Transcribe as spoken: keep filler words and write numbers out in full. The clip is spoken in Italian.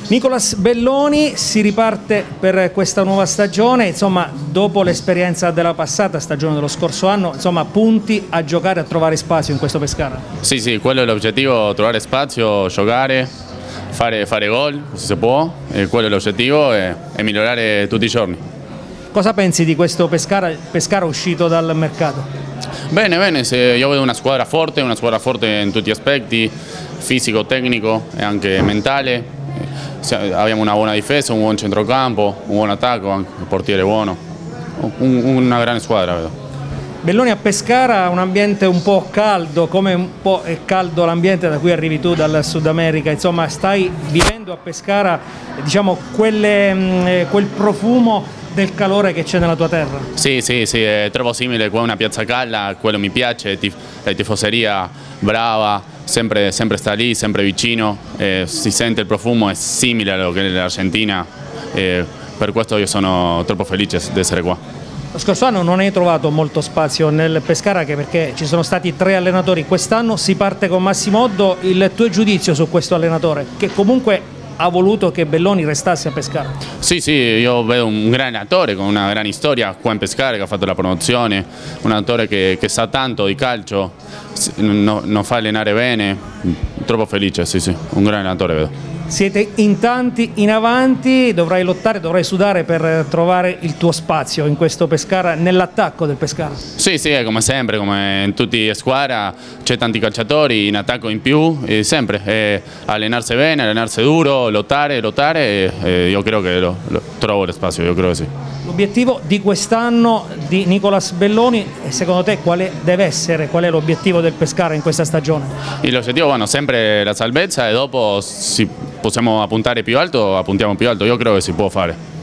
Nicolas Belloni, si riparte per questa nuova stagione, insomma dopo l'esperienza della passata stagione dello scorso anno, insomma punti a giocare, a trovare spazio in questo Pescara. Sì, sì, quello è l'obiettivo, trovare spazio, giocare, fare, fare gol se si può, e quello è l'obiettivo e, e migliorare tutti i giorni. Cosa pensi di questo Pescara, Pescara uscito dal mercato? Bene, bene, se io vedo una squadra forte, una squadra forte in tutti gli aspetti, fisico, tecnico e anche mentale. Abbiamo una buona difesa, un buon centrocampo, un buon attacco, anche un portiere buono, un, una grande squadra vedo. Belloni a Pescara, un ambiente un po' caldo, come un po' è caldo l'ambiente da cui arrivi tu dal Sud America, insomma stai vivendo a Pescara, diciamo, quelle, quel profumo del calore che c'è nella tua terra. Sì, sì, sì, è troppo simile qua una piazza calda, quello mi piace, la tifoseria brava, sempre, sempre sta lì, sempre vicino, eh, si sente il profumo, è simile a quello che è l'Argentina, eh, per questo io sono troppo felice di essere qua. Lo scorso anno non hai trovato molto spazio nel Pescara, anche perché ci sono stati tre allenatori, quest'anno si parte con Massimo Oddo. Il tuo giudizio su questo allenatore, che comunque ha voluto che Belloni restasse a Pescara? Sì, sì, io vedo un gran allenatore con una gran storia qua in Pescara, che ha fatto la promozione, un allenatore che, che sa tanto di calcio, non no fa allenare bene, troppo felice, sì, sì, un gran allenatore vedo. Siete in tanti in avanti, dovrai lottare, dovrai sudare per trovare il tuo spazio in questo Pescara, nell'attacco del Pescara. Sì, sì, come sempre, come in tutte le squadre, c'è tanti calciatori in attacco in più, e sempre, eh, allenarsi bene, allenarsi duro, lottare, lottare, e, e io credo che lo, lo, trovo lo spazio, io credo che sì. L'obiettivo di quest'anno di Nicolas Belloni, secondo te quale deve essere, qual è l'obiettivo del Pescara in questa stagione? L'obiettivo, bueno, sempre la salvezza, e dopo si possiamo puntare più alto, puntiamo più alto, io credo che si può fare.